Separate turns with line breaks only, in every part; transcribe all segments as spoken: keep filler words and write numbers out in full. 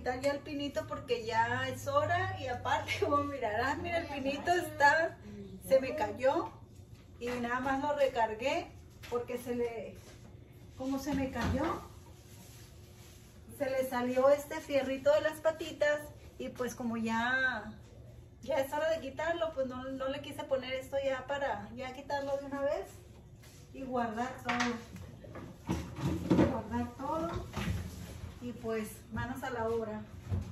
quitar ya el pinito porque ya es hora. Y aparte, como mirarán, mira, el pinito está, se me cayó. Y nada más lo recargué porque se le, como se me cayó, se le salió este fierrito de las patitas. Y pues como ya, ya es hora de quitarlo, pues no, no le quise poner esto ya para ya quitarlo de una vez. Y guardar todo. Guardar todo. Y pues manos a la obra.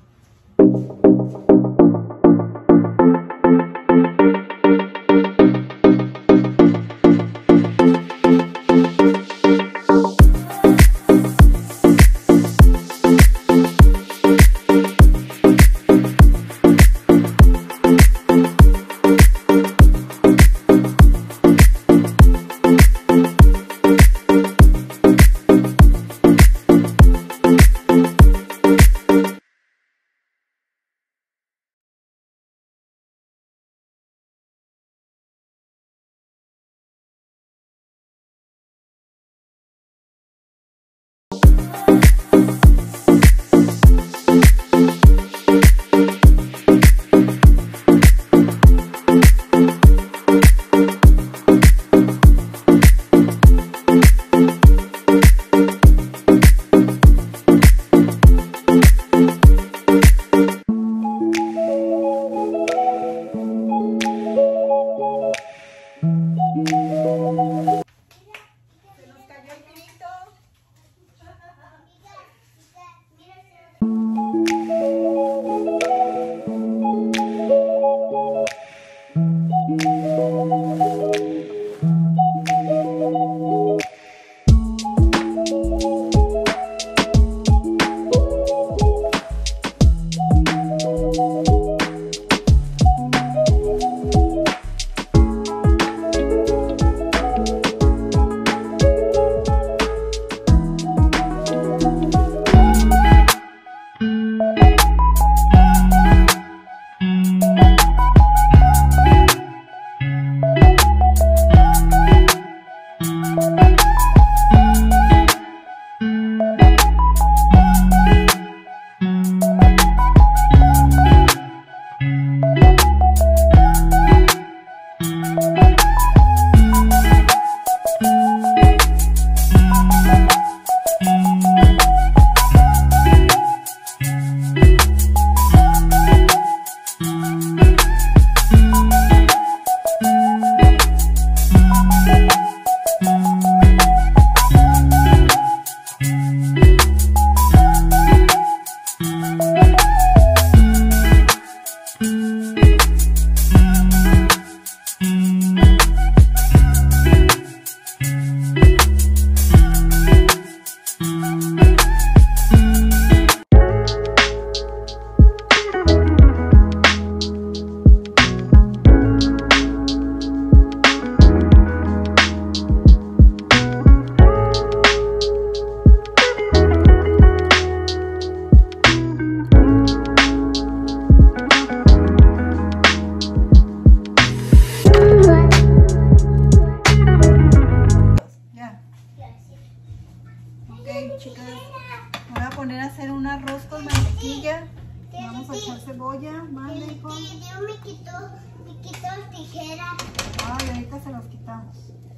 Chicas, voy a poner a hacer un arroz con mantequilla. Vamos a echar cebolla, más lejos.
Dios me quitó, me quitó tijeras.
Ay, ahorita se los quitamos.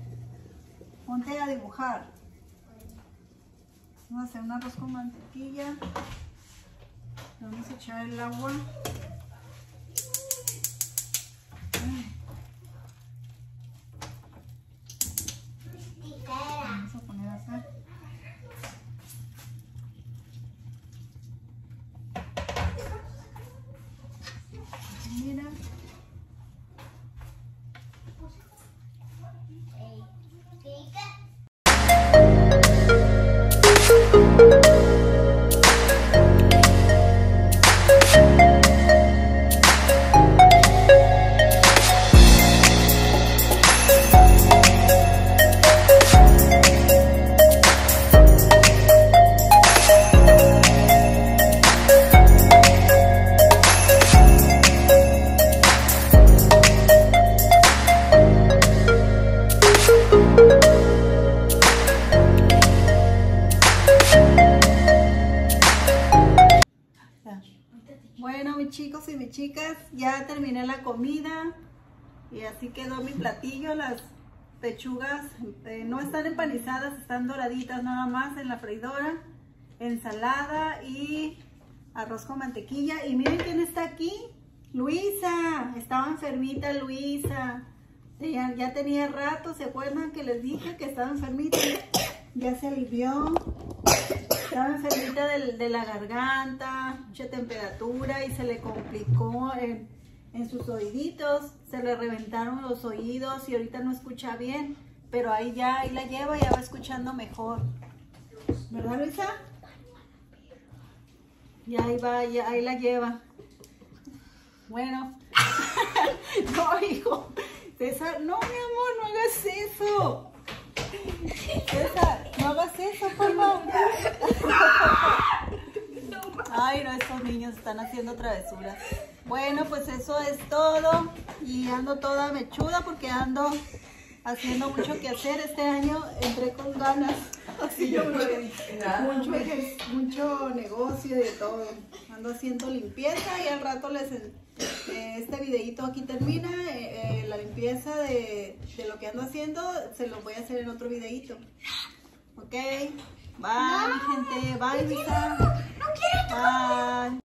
Ponte a dibujar. Vamos a hacer un arroz con mantequilla. Vamos a echar el agua. Vamos a poner a hacer. Mira.
Hey.
pues ya terminé la comida y así quedó mi platillo. Las pechugas eh, no están empanizadas, están doraditas nada más en la freidora. Ensalada y arroz con mantequilla. Y miren quién está aquí. Luisa. Estaba enfermita Luisa. Ya, ya tenía rato, ¿se acuerdan que les dije que estaba enfermita? Ya se alivió. Estaba enfermita de, de la garganta, mucha temperatura y se le complicó en, en sus oíditos. Se le reventaron los oídos y ahorita no escucha bien. Pero ahí ya, ahí la lleva, ya va escuchando mejor. ¿Verdad, Luisa? Y ahí va, ya, ahí la lleva. Bueno. No, hijo. César, no, mi amor, no hagas eso. César, no hagas eso, por favor. Ay, no, estos niños están haciendo travesuras. Bueno, pues eso es todo. Y ando toda mechuda porque ando haciendo mucho que hacer. Este año entré con ganas. Así yo mucho, mucho negocio y de todo. Ando haciendo limpieza y al rato les eh, este videito aquí termina. Eh, eh, la limpieza de, de lo que ando haciendo se lo voy a hacer en otro videito. Ok, bye, mi gente. Bye, Luisa. Bye.